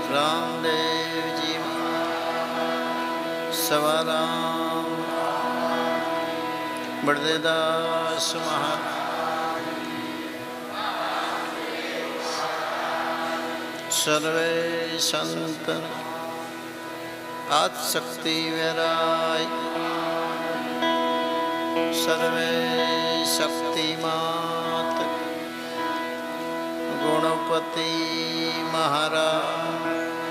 रामदेव जी सवाराम बड़देदास महाराज सर्वे संतन आत्शक्ति वैराय सर्वे शक्तिमात गुणपति महाराज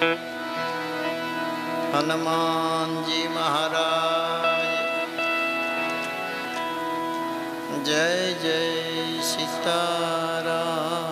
हनुमान जी महाराज जय जय सीताराम।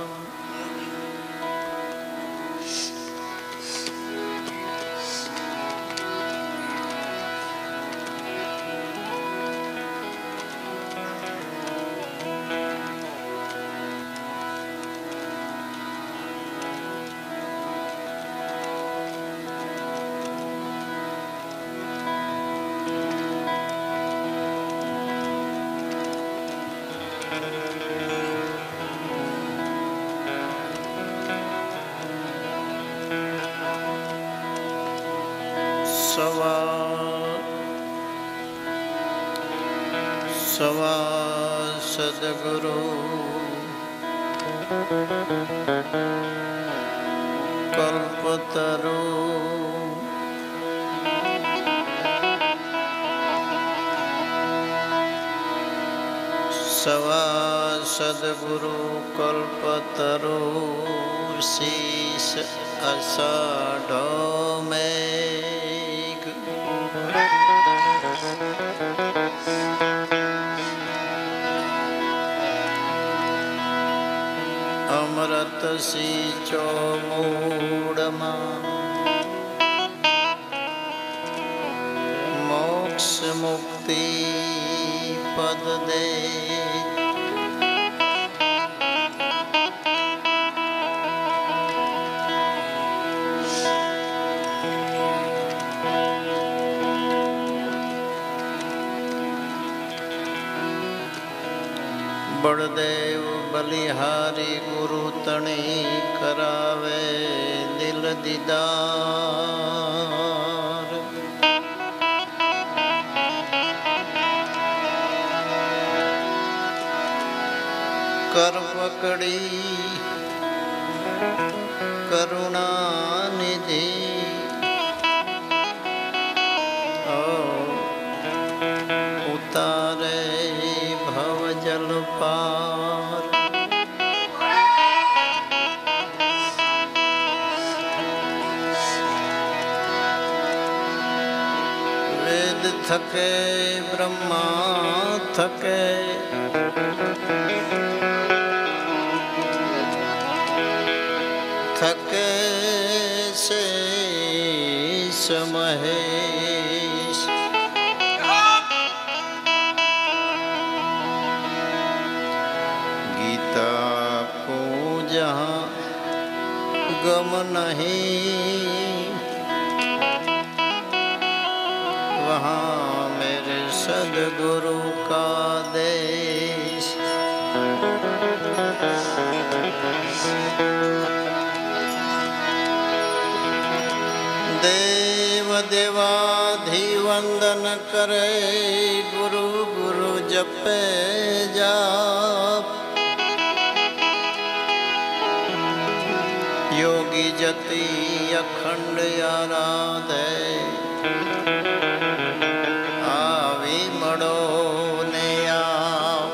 सवा सदगुरु कल्पतरु सवा सदगुरु कल्पतरु शीश आषाढ़ो में अमृत सींचो मूढ़मा मोक्ष मुक्ति पद दे बड़देव बलिहारी गुरु तणी करावे दिल दीदार कर पकड़ी करुणा निधि उतारे भव जल पार वेद थके ब्रह्मा थके थके शेष महेश गीता को जहाँ गम नहीं वहाँ मेरे सद्गुरु का देश देव देवाधिवंदन करे गुरु गुरु जपे जाप योगी जति अखंड आराधे आवी मड़ो ने आओ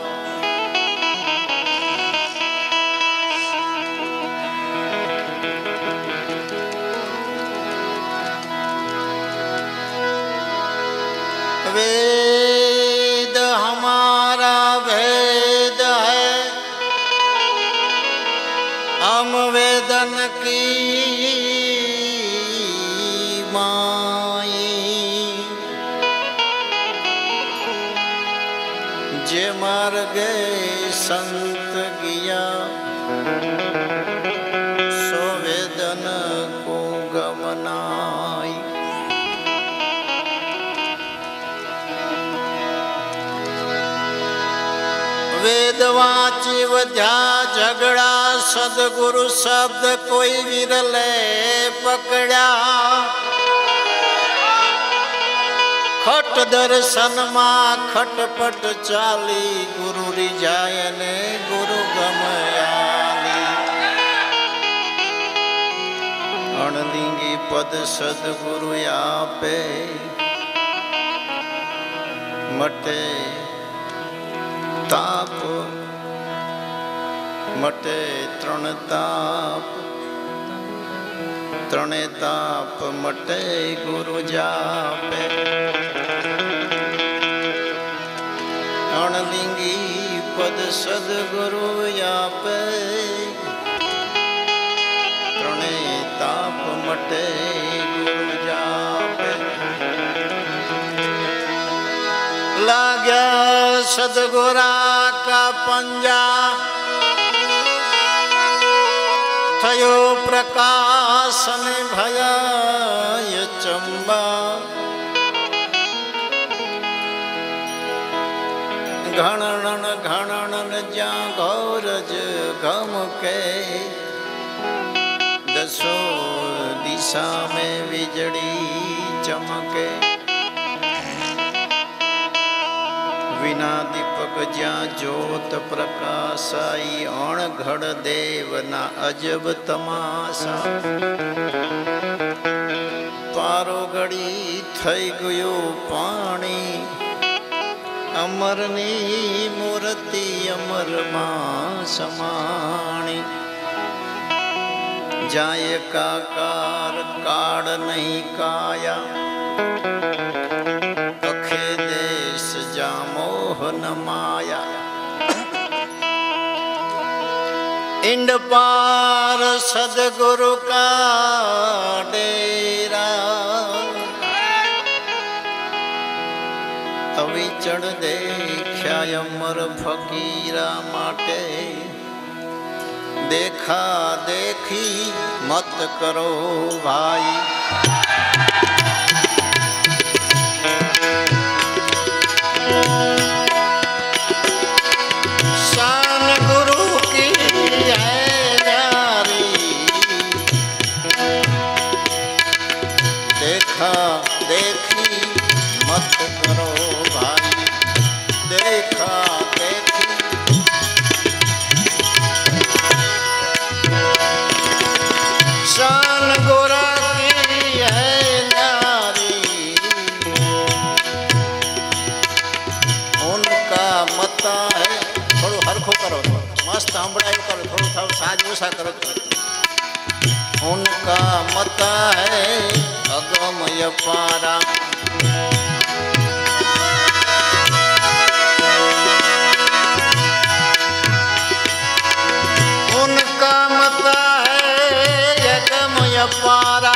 वेद हमारा भेद है हम वेदन की माई जे मार गए संत गिया सो वेदन को गमनाई वेद वेद वाची वध्या झगड़ा सदगुरु शब्द कोई विरले पकड़ा खट दर्शन मा खटपट चाली गुरु रिजाय ने गुरु गमयाली अणलिंगी पद सदगुरु आपे मटे ताप मटे त्रण ताप मटे गुरु जापे अणलिंगी पद सदगुरु आपे त्रणेय ताप मटे गुरु जापे लाग्या सदगुरा का पंजा थयो प्रकाश ने भया ये चंबा घणन ज्या गौरज गम के दसो दिशा में बिजड़ी चमके विना दीपक ज्या ज्योत प्रकाशाई अणघड़ देव ना अजब तमाशा पारो गड़ी थई गयो पाणी अमरनी मूर्ति अमर मां समाणी जाय काकार काड़ नहीं काया कखे देश जा मोह न माया इंड पार सदगुरु का डेरा तवी चढ़ देख्या अमर फकीरा माटे देखा देखी मत करो भाई शान गुरु की है न्यारी देखा देखी मत करो भाई देखा देखी शान गोरा की है नारी उनका मता है थोड़ा हरखो करो मस्त हंबड़ाई करो थोड़ा थोड़ा साज उषा करो उनका मता है अगमय पारा उनका मता है अगमय पारा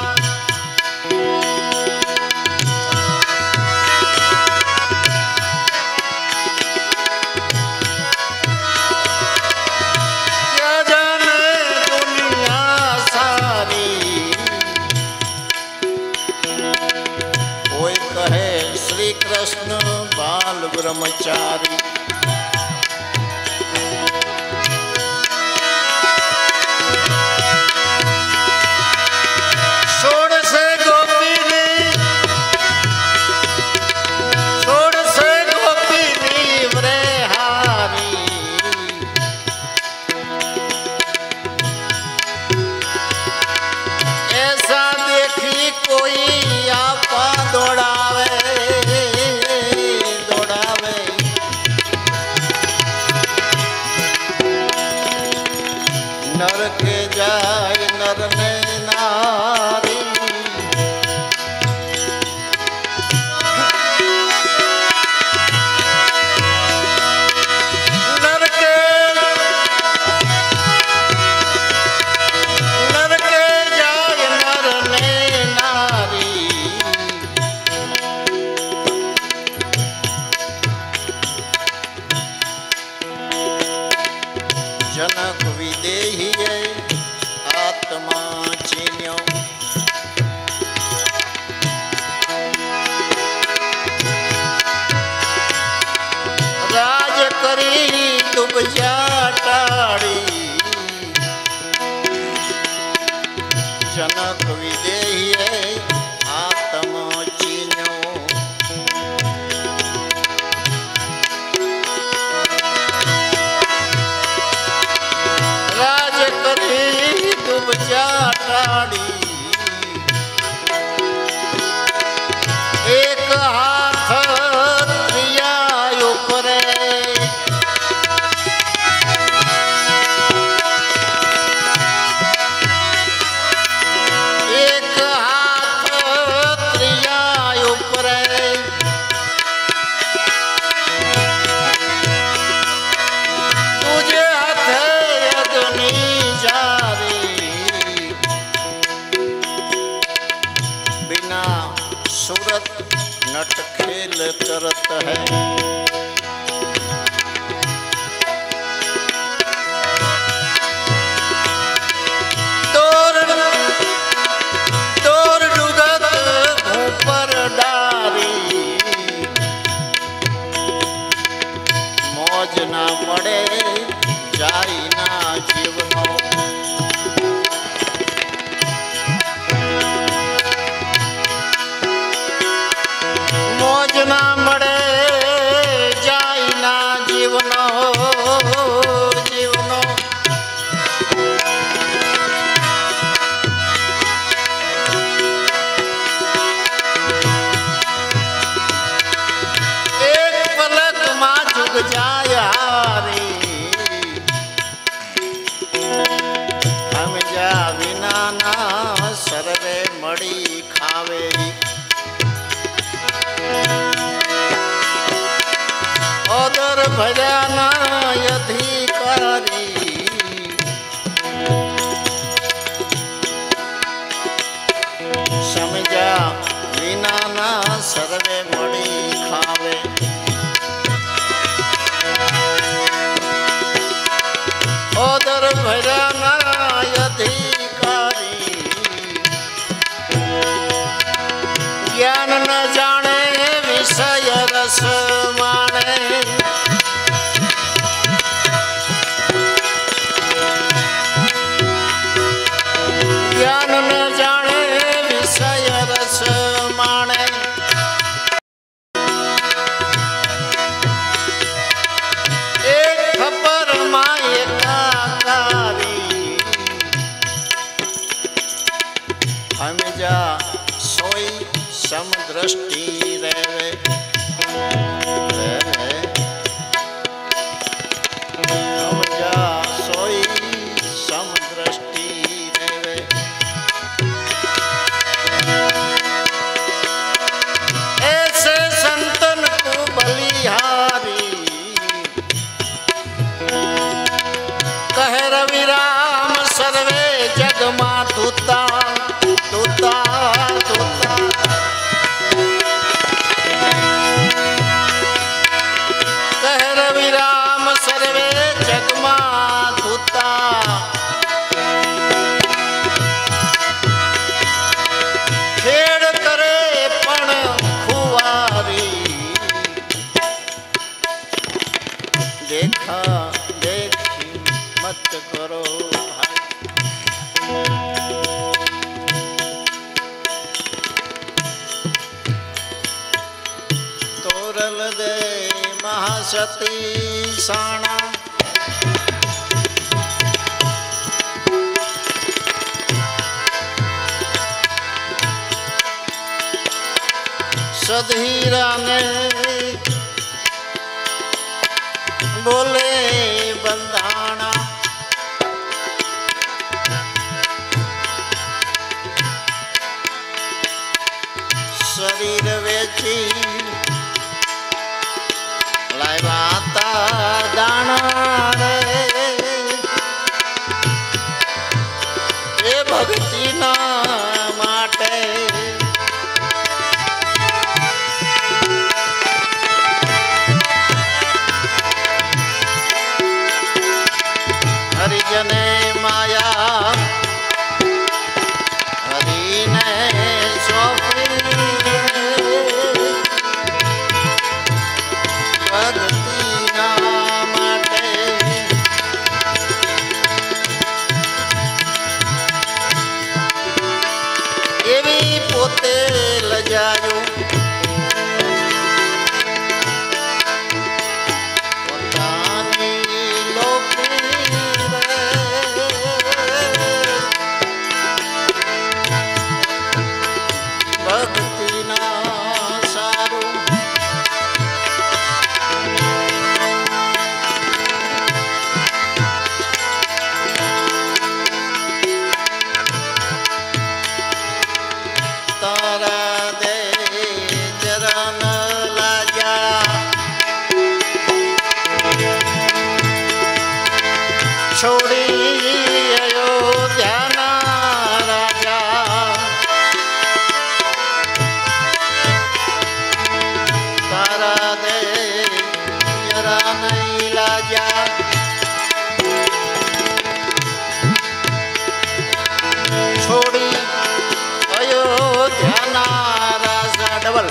क्या जाने दुनिया सारी कोई कहे श्री कृष्ण बाल ब्रह्मचारी नर के जाय नर ने नारी नर के जाय नर ने नारी जनक विदेही आत्मा चीन्यो राज करी टाड़ी एक हाथ त्रिया ऊपरे एक हाथ त्रिया ऊपरे तुझे हाथे अग्नि जारी बिना सूरत नट खेल करत है तोर डुगत ऊपर डारी मौज ना मड़े जाई ना जीवनो मौज ना मड़े जाई ना जीवनो जीवनो एक पलक मां झुक जाया रे हम जा विना ना सर्वे मड़ी खावे ओदर भजना अधिकारी समझा विना ना सर्वे मड़ी खावे ओदर भजना अधिकारी ज्ञान न जाने विषय रस माने ज्ञान न जाने विषय रस माने एक खपर माए काकारी हम जा सोई समदृष्टि रहे हम जा सोई समदृष्टि रहे ऐसे संतन को बलिहारी कह रवि राम सर्वे जग मां दूता दूता दूता कह रवि राम सर्वे जग मां दूता खेड़ करे पण खुआरी देखा देखी मत करो भाई तोरल दे महासती साणा सधीरा ने बोले बंधाना शरीर वेची लावाता दाना रे ए भक्ति ना माटे हरिजने माया हरि ने सौंपी અયોધ્યાના રાજા તારા દે જરા નહીં લાજા છોડી અયોધ્યાના રાજા ડબલ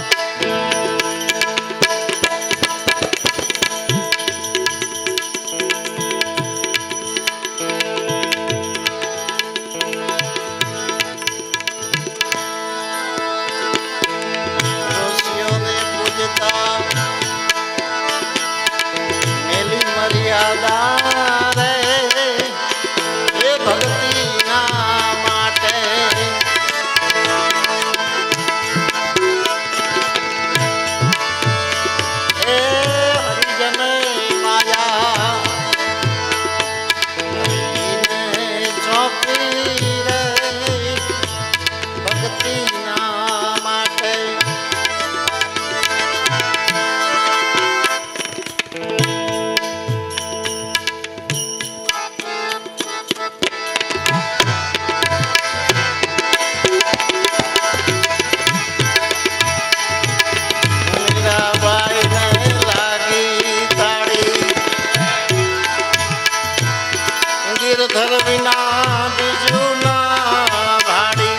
ધર વિના બીજું ના ભાડી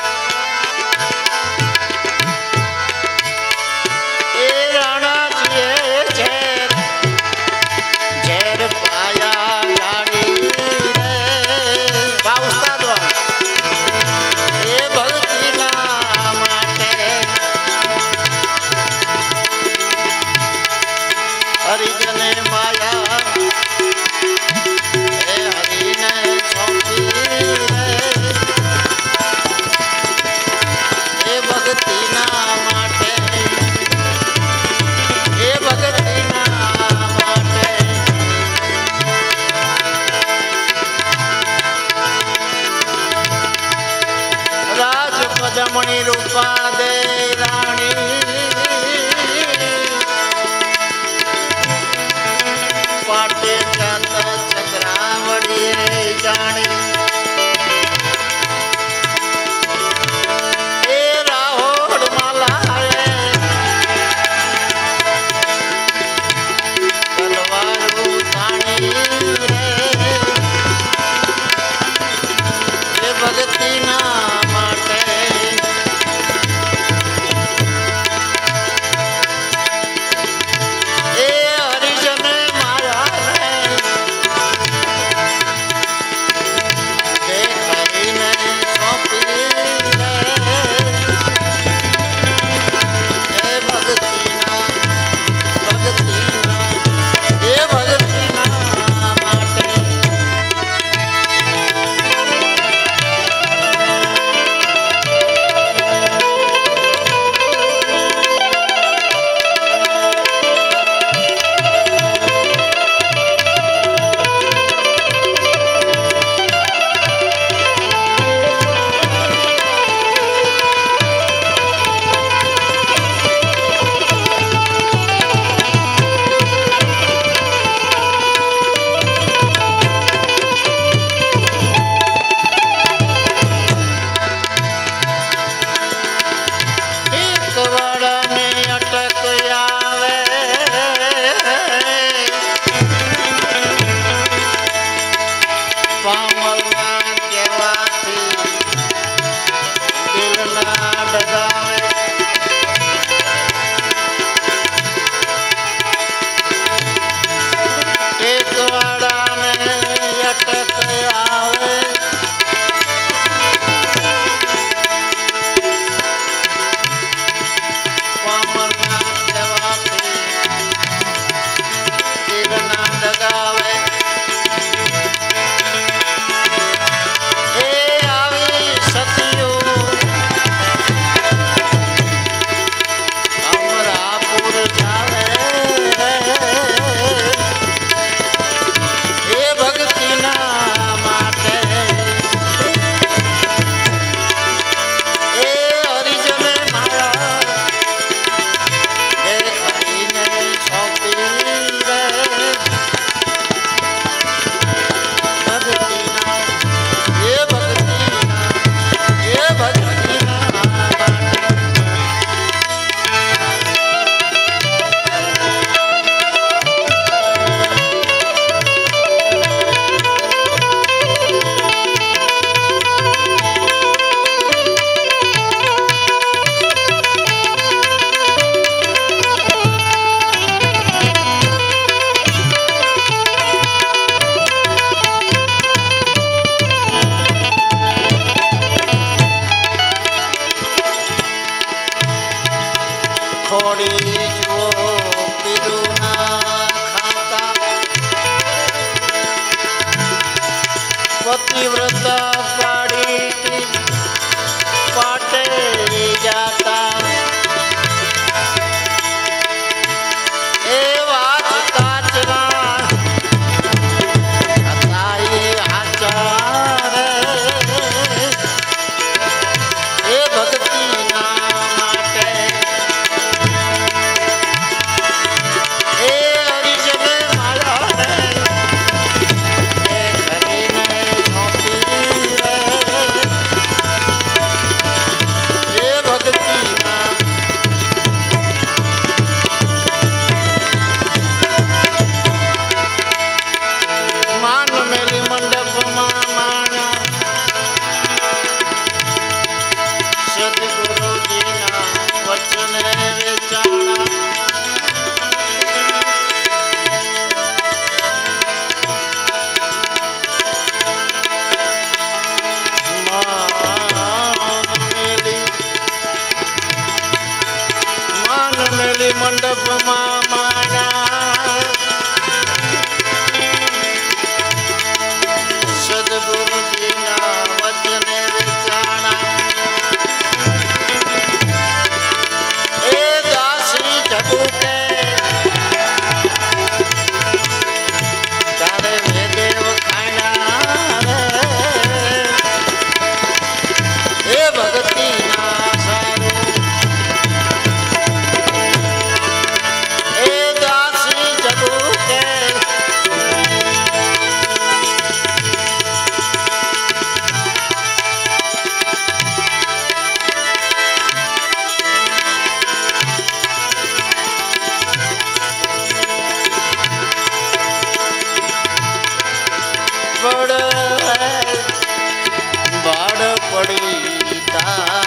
એ રાણાજીએ ઝેર ઝેર પાયા ગાડી બા ઉસ્તાદ એ ભક્તિના માટે હરિજને માયા જમણી રૂપા દે રાણી પાટે જાત ચક્રાવડી જાણી એ રાહોડ માલાએ તલવારું તાણી રે એ ભક્તિના पतिव्रता पाड़ी पाटे जाता ए बात काचरा कताई आचार ए भक्ति ना माटे ए हरिजन माया मंडप माना सदगुरु जी ना वचन विचारा ए दासी जगू के तारे वे देव खाना ए भक्ति ना सारू बाड़ पड़ी ता